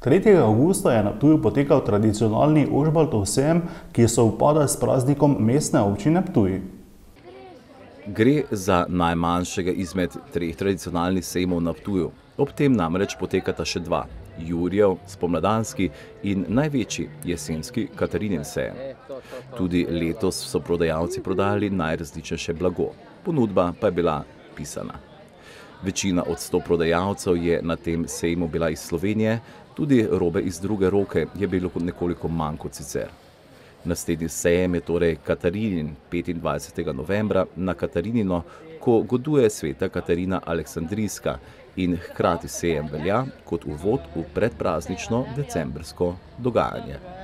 3. avgusta je na Ptuju potekal tradicionalni Ožbaltov sejem, ki sovpada s praznikom Mestne občine Ptuj. Gre za najmanjšega izmed 3 tradicionalnih sejmov na Ptuju. Ob tem namreč potekata še 2, Jurjev, spomladanski in največji, jesenski Katarinin sejem. Tudi letos so prodajalci prodajali najrazličnejše blago, ponudba pa je bila pisana. Večina od 100 prodajalcev je na tem sejmu bila iz Slovenije, tudi robe iz druge roke je bilo nekoliko manj kot sicer. Naslednji sejem je torej Katarinin 25. novembra na Katarinino, ko goduje sveta Katarina Aleksandrijska in hkrati sejem velja kot uvod v predpraznično decembrsko dogajanje.